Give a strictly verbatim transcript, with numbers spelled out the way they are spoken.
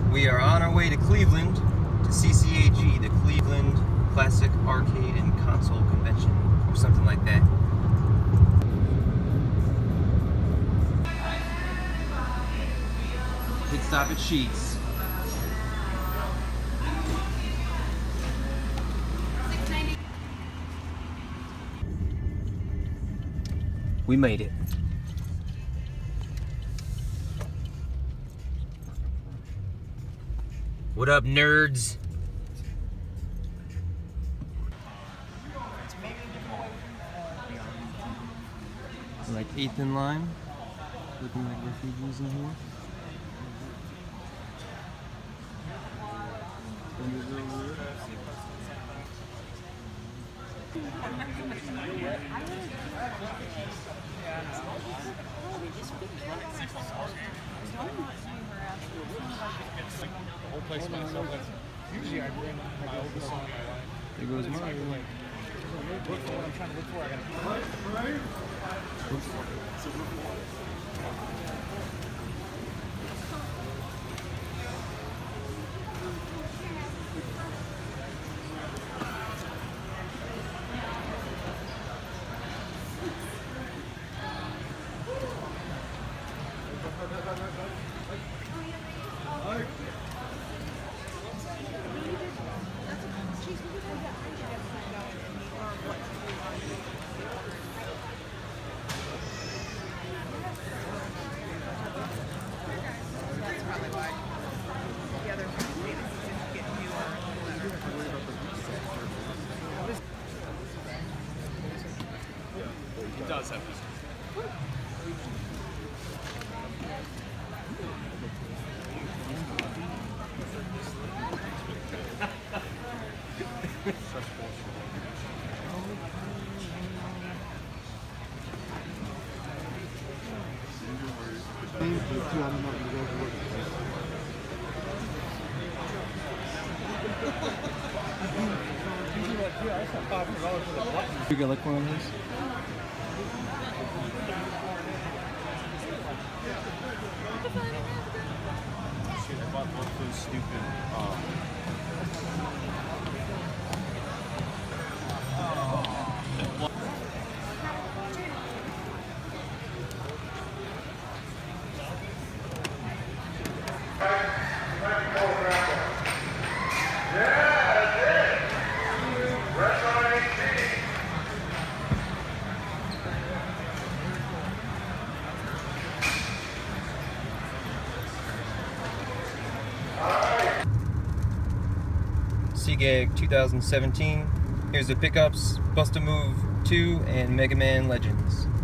We are on our way to Cleveland to C C A G, the Cleveland Classic Arcade and Console Convention, or something like that. Pit stop at Sheetz. We made it. What up, nerds? Like eighth in line, looking like refugees in here. The whole place myself. Usually I bring my oldest son and my wife. There goes Mario. Look for what I'm trying to look for. I gotta It does have this. You got like one of those? Shit, I bought both those stupid, um... SeaGag two thousand seventeen. Here's the pickups, Bust-A-Move two and Mega Man Legends.